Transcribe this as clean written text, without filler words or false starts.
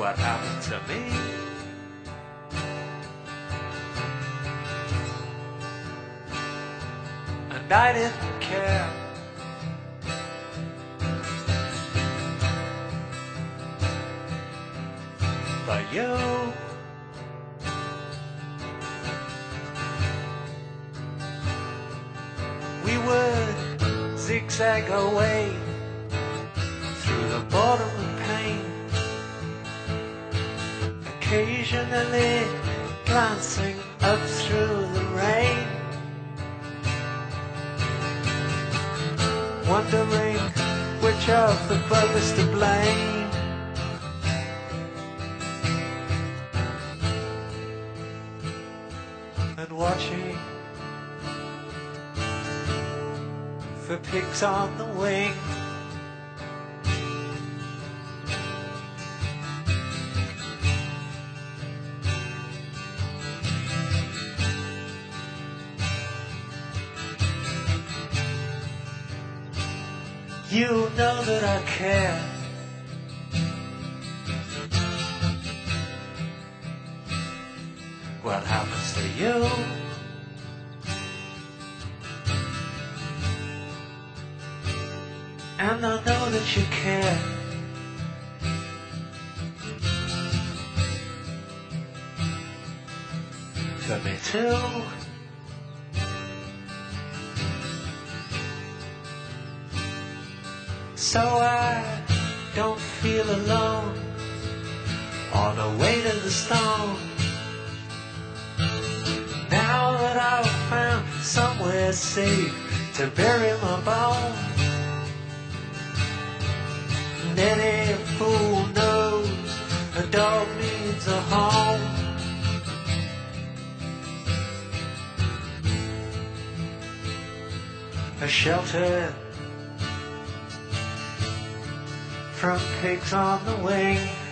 what happened to me. And I didn't care. But you, we would zigzag our way through the bottom of pain, occasionally glancing up through the rain, wondering which of the buggers to blame. And watching for pigs on the wing. You know that I care. What happens to you? And I know that you care. For me too. So I don't feel alone on the way to the stone. Now that I've found somewhere safe to bury my bones, and any fool knows a dog needs a home. A shelter from pigs on the wing.